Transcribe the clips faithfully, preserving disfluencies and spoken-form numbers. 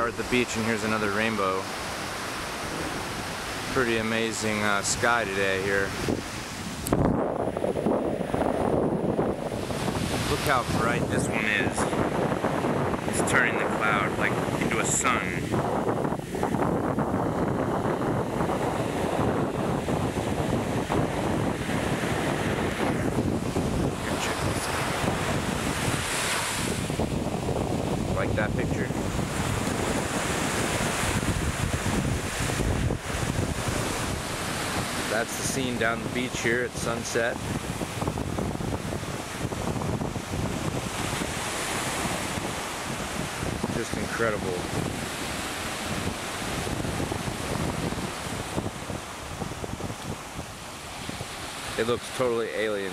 are at the beach, and here's another rainbow. Pretty amazing uh, sky today here. Look how bright this one is. It's turning the cloud like into a sun. Here, check this out. Like that picture. That's the scene down the beach here at sunset. Just incredible. It looks totally alien.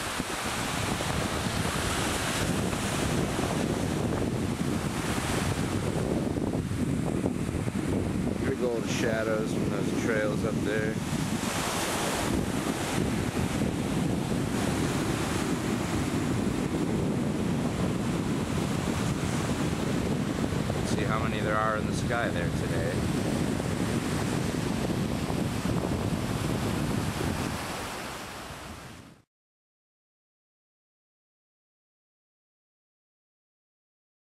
Here we go, all the shadows from those trails up there. See how many there are in the sky there today.